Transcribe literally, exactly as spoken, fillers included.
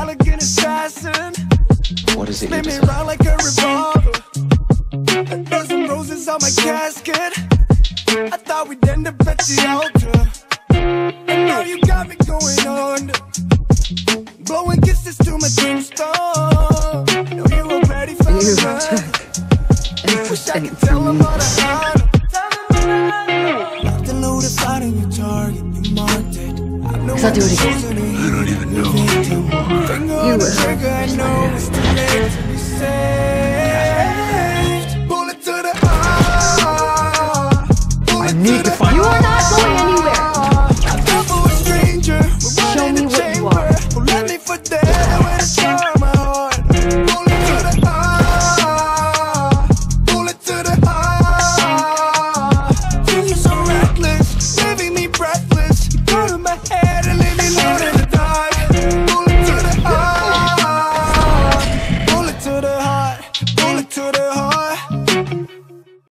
elegant assassin. What is it Spin you me desire? round like a revolver. A dozen roses on my casket. I thought we'd end up at the altar, and now you got me going on, blowing kisses to my tombstone. Know you were ready for You the took wish I everything could tell them from all me. I locked and loaded, finding your target, you marked it. I know Cause I'll do it again. I don't even know who you are. Finger You on the will. trigger, I know it's too late to be saved. Bullet to the heart. I need to find You are not going anywhere. I thought we were strangers. We're Show running me the what you chamber. are. Who left me for dead?